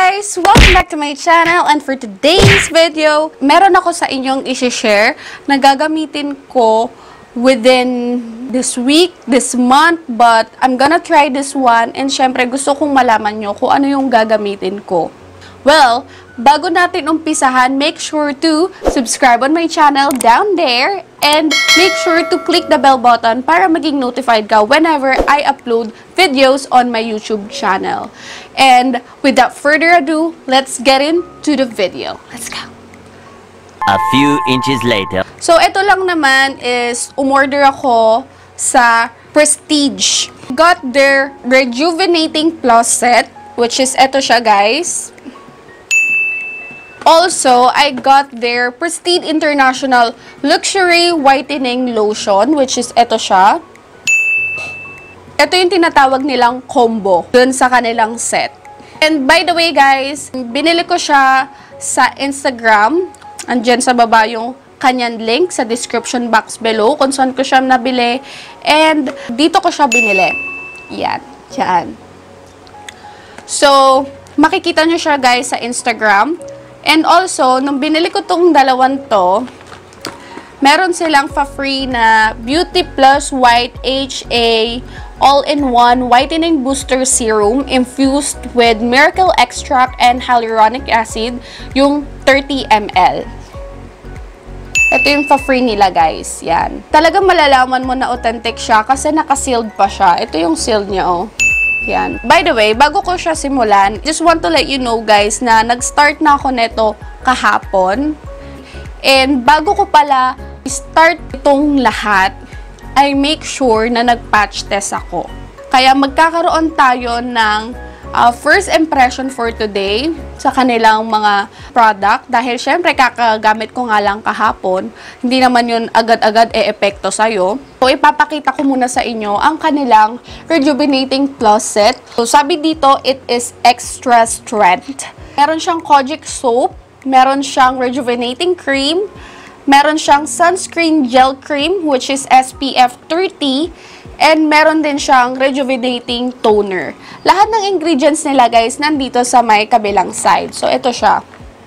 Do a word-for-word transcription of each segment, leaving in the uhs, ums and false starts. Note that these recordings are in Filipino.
guys! Welcome back to my channel, and for today's video, meron ako sa inyong isi-share na gagamitin ko within this week, this month, but I'm gonna try this one, and syempre gusto kong malaman nyo kung ano yung gagamitin ko. Well, bago natin umpisahan, make sure to subscribe on my channel down there and make sure to click the bell button para maging notified ka whenever I upload videos on my YouTube channel. And without further ado, let's get into the video. Let's go! A few inches later. So, ito lang naman is umorder ako sa Prestige. Got their Rejuvenating Plus set, which is ito siya, guys. Also, I got their Prestige International Luxury Whitening Lotion, which is ito siya. Ito yung tinatawag nilang combo dun sa kanilang set. And by the way, guys, binili ko siya sa Instagram. Andyan sa baba yung kanyang link sa description box below kung saan ko siya nabili. And dito ko siya binili. Yan. Yan. So, makikita nyo siya, guys, sa Instagram. And also, nung binili ko tong dalawang to, meron silang fa-free na Beauty Plus White H A All-in-One Whitening Booster Serum infused with Miracle Extract and Hyaluronic Acid, yung thirty milliliters. Ito yung fa-free nila, guys. Yan. Talagang malalaman mo na authentic siya kasi naka-sealed pa siya. Ito yung seal niya, oh. Yan. By the way, bago ko siya simulan, just want to let you know, guys, na nag-start na ako neto kahapon. And bago ko pala start itong lahat, I make sure na nag-patch test ako. Kaya magkakaroon tayo ng uh, first impression for today sa kanilang mga product. Dahil syempre kakagamit ko nga lang kahapon, hindi naman yun agad-agad e-epekto sa'yo. So, ipapakita ko muna sa inyo ang kanilang Rejuvenating Plus set. So, sabi dito, it is extra strength. Meron siyang Kojic soap, meron siyang Rejuvenating cream, meron siyang sunscreen gel cream, which is S P F thirty, and meron din siyang Rejuvenating toner. Lahat ng ingredients nila, guys, nandito sa may kabilang side. So, ito siya.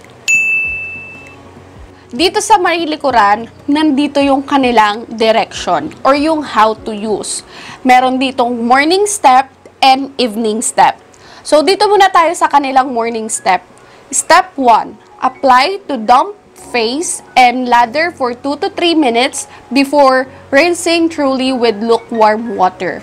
Dito sa may likuran, nandito yung kanilang direction or yung how to use. Meron ditong morning step and evening step. So, dito muna tayo sa kanilang morning step. Step one, apply to damp face and lather for two to three minutes before rinsing thoroughly with lukewarm water.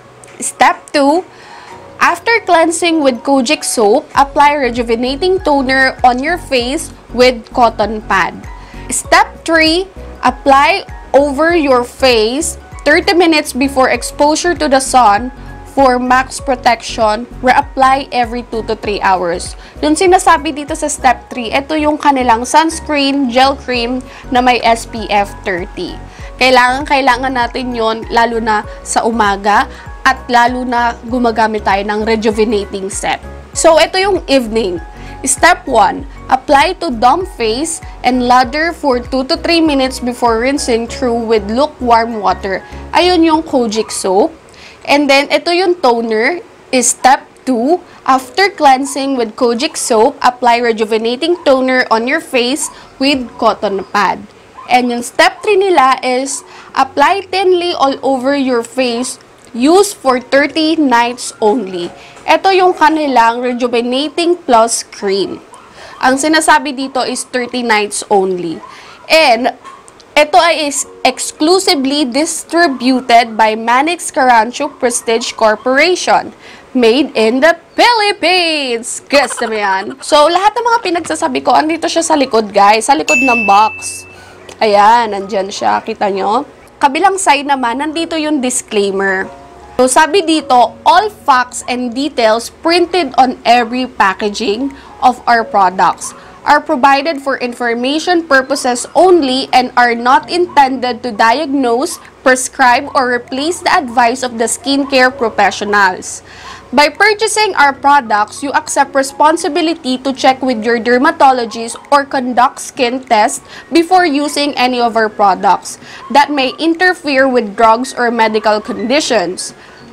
Step two, after cleansing with Kojic soap, apply Rejuvenating toner on your face with cotton pad. Step three, apply over your face thirty minutes before exposure to the sun for max protection. Reapply every two to three hours. Yung sinasabi dito sa step three, ito yung kanilang sunscreen gel cream na may S P F thirty. Kailangan, kailangan natin yon lalo na sa umaga at lalo na gumagamit tayo ng rejuvenating set. So, ito yung evening. Step one, apply to damp face and lather for two to three minutes before rinsing through with lukewarm water. Ayun yung Kojic soap. And then, ito yung toner is step two. After cleansing with Kojic soap, apply Rejuvenating toner on your face with cotton pad. And yung step three nila is apply thinly all over your face. Use for thirty nights only. Ito yung kanilang Rejuvenating Plus cream. Ang sinasabi dito is thirty nights only. And ito ay is exclusively distributed by Manix Carancho Prestige Corporation. Made in the Philippines! Guess naman yan. So, lahat ng mga pinagsasabi ko, andito siya sa likod, guys. Sa likod ng box. Ayan, nandyan siya. Kita nyo? Kabilang side naman, nandito yung disclaimer. So, sabi dito, all facts and details printed on every packaging of our products are provided for information purposes only and are not intended to diagnose, prescribe, or replace the advice of the skincare professionals. By purchasing our products, you accept responsibility to check with your dermatologist or conduct skin tests before using any of our products that may interfere with drugs or medical conditions.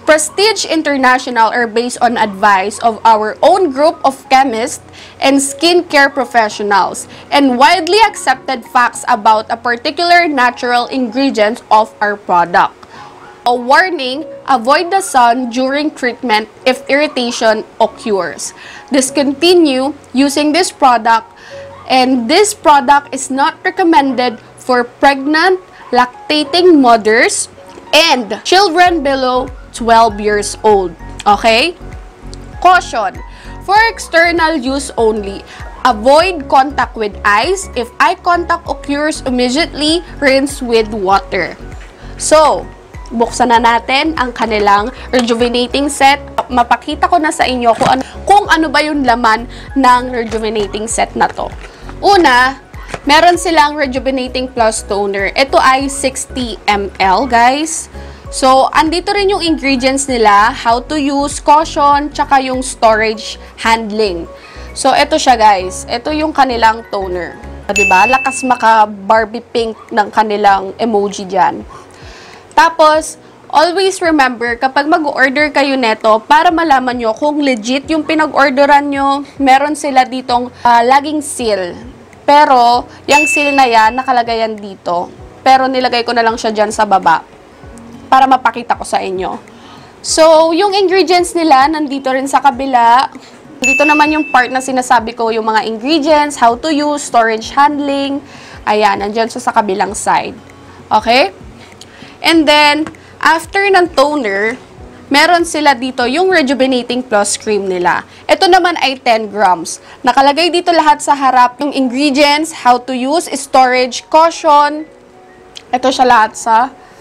Prestige International are based on advice of our own group of chemists and skincare professionals and widely accepted facts about a particular natural ingredient of our product. A warning, avoid the sun during treatment if irritation occurs. Discontinue using this product, and this product is not recommended for pregnant, lactating mothers, and children below twelve years old. Okay? Caution. For external use only, avoid contact with eyes. If eye contact occurs immediately, rinse with water. So, buksan na natin ang kanilang rejuvenating set. Mapakita ko na sa inyo kung ano, kung ano ba yung laman ng rejuvenating set na to. Una, meron silang rejuvenating plus toner. Ito ay sixty milliliters, guys. So, andito rin yung ingredients nila, how to use, caution, tsaka yung storage handling. So, ito siya, guys. Ito yung kanilang toner. Diba? Lakas maka Barbie pink ng kanilang emoji dyan. Tapos, always remember, kapag mag-order kayo neto, para malaman nyo kung legit yung pinag-orderan nyo, meron sila ditong uh, laging seal. Pero, yung seal na yan, nakalagay yan dito. Pero, nilagay ko na lang siya dyan sa baba para mapakita ko sa inyo. So, yung ingredients nila, nandito rin sa kabila. Dito naman yung part na sinasabi ko, yung mga ingredients, how to use, storage handling. Ayan, nandyan siya sa kabilang side. Okay? And then, after ng toner, meron sila dito yung rejuvenating plus cream nila. Ito naman ay ten grams. Nakalagay dito lahat sa harap yung ingredients, how to use, storage, caution. Ito siya lahat sa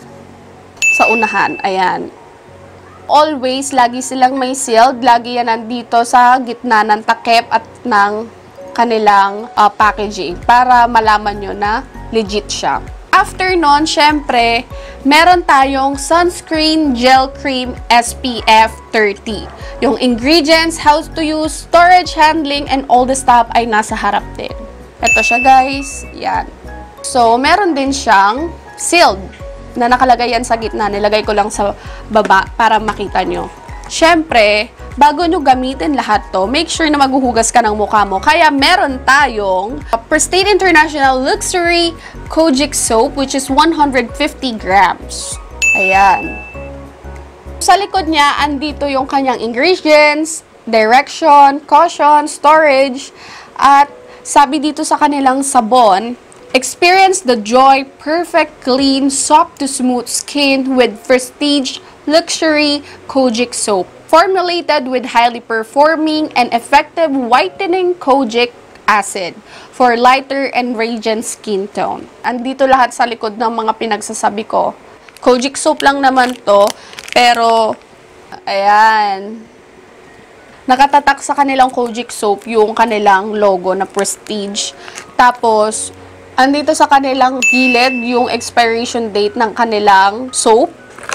sa unahan. Ayan. Always, lagi silang may sealed. Lagi yan nandito sa gitna ng takip at ng kanilang uh, packaging para malaman nyo na legit siya. After nun, syempre, meron tayong sunscreen gel cream S P F thirty. Yung ingredients, how to use, storage handling, and all the stuff ay nasa harap din. Ito siya, guys. Yan. So, meron din siyang sealed na nakalagay yan sa gitna. Nilagay ko lang sa baba para makita nyo. Syempre, bago nyo gamitin lahat to, make sure na maghuhugas ka ng mukha mo. Kaya meron tayong Prestige International Luxury Kojic Soap, which is one hundred fifty grams. Ayan. Sa likod niya, andito yung kanyang ingredients, direction, caution, storage, at sabi dito sa kanilang sabon, experience the joy, perfect, clean, soft to smooth skin with Prestige Luxury Kojic Soap. Formulated with highly performing and effective whitening kojic acid for lighter and radiant skin tone. Andito lahat sa likod ng mga pinagsasabi ko. Kojic soap lang naman to, pero ayan. Nakatatak sa kanilang Kojic soap yung kanilang logo na Prestige. Tapos, andito sa kanilang gilid yung expiration date ng kanilang soap.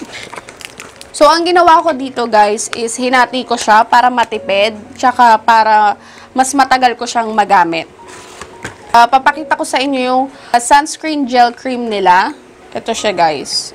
So, ang ginawa ko dito, guys, is hinati ko siya para matipid, tsaka para mas matagal ko siyang magamit. Uh, papakita ko sa inyo yung uh, sunscreen gel cream nila. Ito siya, guys.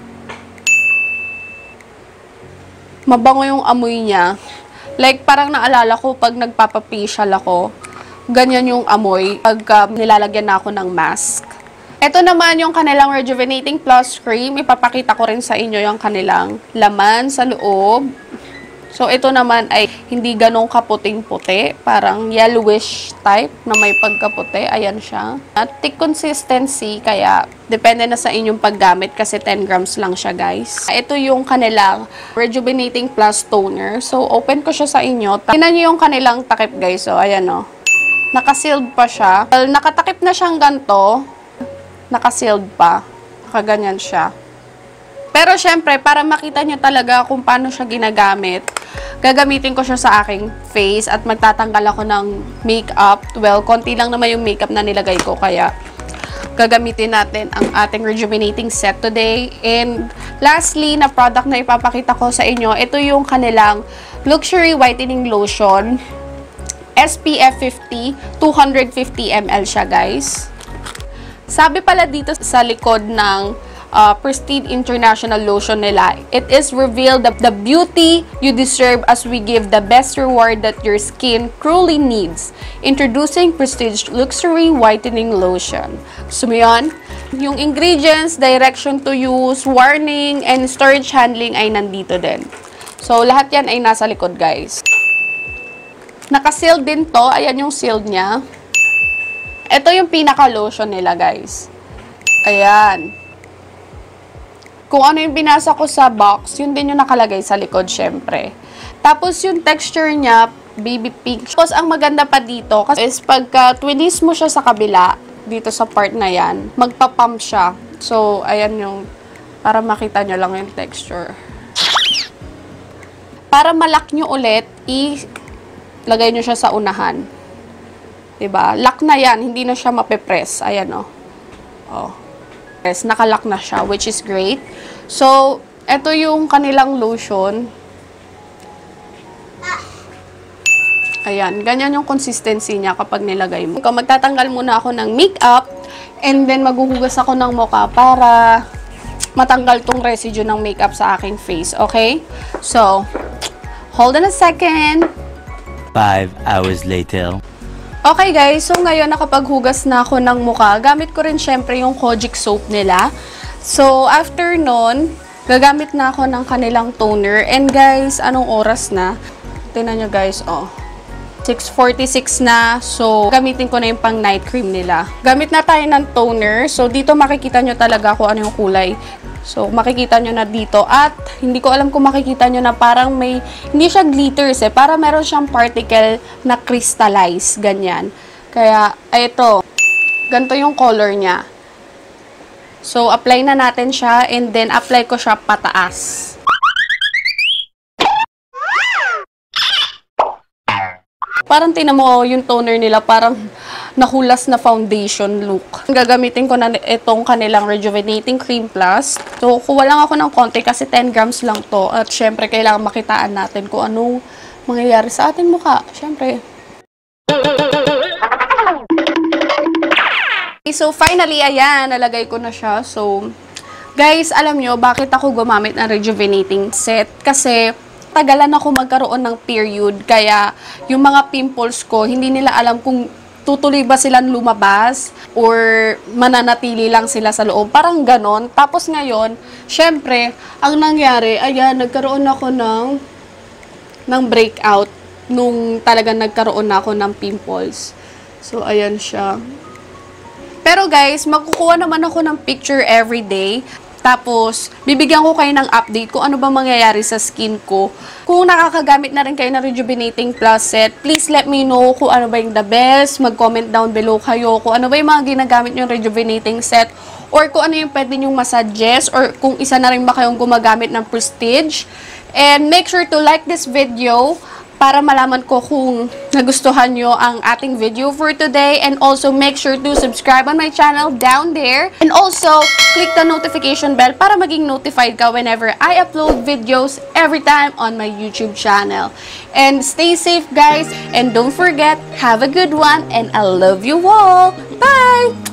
Mabango yung amoy niya. Like, parang naalala ko pag nagpapafacial ako, ganyan yung amoy pag uh, nilalagyan na ako ng mask. Ito naman yung kanilang Rejuvenating Plus Cream. Ipapakita ko rin sa inyo yung kanilang laman sa loob. So, ito naman ay hindi ganong kaputing-puti. Parang yellowish type na may pagkaputi. Ayan siya. At thick consistency, kaya depende na sa inyong paggamit kasi ten grams lang siya, guys. Ito yung kanilang Rejuvenating Plus Toner. So, open ko siya sa inyo. Tingnan nyo yung kanilang takip, guys. So, ayan o. Nakasealed pa siya. Well, nakatakip na siyang ganito. Naka-sealed pa. Nakaganyan siya. Pero syempre, para makita nyo talaga kung paano siya ginagamit, gagamitin ko siya sa aking face at magtatanggal ako ng makeup. Well, konti lang naman yung makeup na nilagay ko, kaya gagamitin natin ang ating rejuvenating set today. And lastly, na product na ipapakita ko sa inyo, ito yung kanilang Luxury Whitening Lotion. S P F fifty, two hundred fifty milliliters siya, guys. Sabi pala dito sa likod ng uh, Prestige International Lotion nila. It is revealed the, the beauty you deserve as we give the best reward that your skin truly needs. Introducing Prestige Luxury Whitening Lotion. Gusto mo yun? Yung ingredients, direction to use, warning, and storage handling ay nandito din. So, lahat yan ay nasa likod, guys. Naka-sealed din to. Ayan yung sealed niya. Ito yung pinaka-lotion nila, guys. Ayan. Kung ano yung binasa ko sa box, yun din yung nakalagay sa likod, syempre. Tapos, yung texture niya, baby pink. Tapos, ang maganda pa dito, kasi is pagka twist mo siya sa kabila, dito sa part na yan, magpa-pump siya. So, ayan yung, para makita nyo lang yung texture. Para malak nyo ulit, i-lagay nyo siya sa unahan. Diba? Lock na yan, hindi na siya mape-press. Ayan, oh. Oh. Press, nakalock na siya, which is great. So, eto yung kanilang lotion. Ayan, ganyan yung consistency niya kapag nilagay mo. So, magtatanggal muna ako ng makeup and then maghuhugas ako ng mukha para matanggal tong residue ng makeup sa aking face, okay? So, hold on a second. Five hours later. Okay guys, so ngayon nakapaghugas na ako ng mukha. Gamit ko rin syempre yung Kojic soap nila. So, after nun, gagamit na ako ng kanilang toner. And guys, anong oras na? Tingnan nyo guys, oh. six forty-six na. So, gamitin ko na yung pang night cream nila. Gamit na tayo ng toner. So, dito makikita nyo talaga kung ano yung kulay. So, makikita nyo na dito. At, hindi ko alam kung makikita nyo na parang may, hindi siya glitters eh. Para meron siyang particle na crystallize. Ganyan. Kaya, ito. Ganito yung color niya. So, apply na natin siya. And then, apply ko siya pataas. Parang tinan mo yung toner nila, parang nahulas na foundation look. Gagamitin ko na itong kanilang Rejuvenating Cream Plus. So, kuha lang ako ng konti kasi ten grams lang to. At syempre, kailangan makitaan natin kung anong mangyayari sa ating mukha. Syempre. So, finally, ayan, nalagay ko na siya. So, guys, alam nyo, bakit ako gumamit ng Rejuvenating Set? Kasi, tagalan ako magkaroon ng period, kaya yung mga pimples ko, hindi nila alam kung tutuloy ba silang lumabas or mananatili lang sila sa loob. Parang ganon. Tapos ngayon, syempre, ang nangyari, ayan, nagkaroon ako ng, ng breakout nung talagang nagkaroon na ako ng pimples. So, ayan siya. Pero guys, magkukuha naman ako ng picture every day. Tapos, bibigyan ko kayo ng update kung ano ba mangyayari sa skin ko. Kung nakakagamit na rin kayo ng Rejuvenating Plus set, please let me know kung ano ba yung the best. Mag-comment down below kayo kung ano ba yung mga ginagamit yung Rejuvenating set or kung ano yung pwede nyong masuggest or kung isa na rin ba kayong gumagamit ng Prestige. And make sure to like this video para malaman ko kung nagustuhan nyo ang ating video for today. And also, make sure to subscribe on my channel down there. And also, click the notification bell para maging notified ka whenever I upload videos every time on my YouTube channel. And stay safe, guys. And don't forget, have a good one. And I love you all. Bye!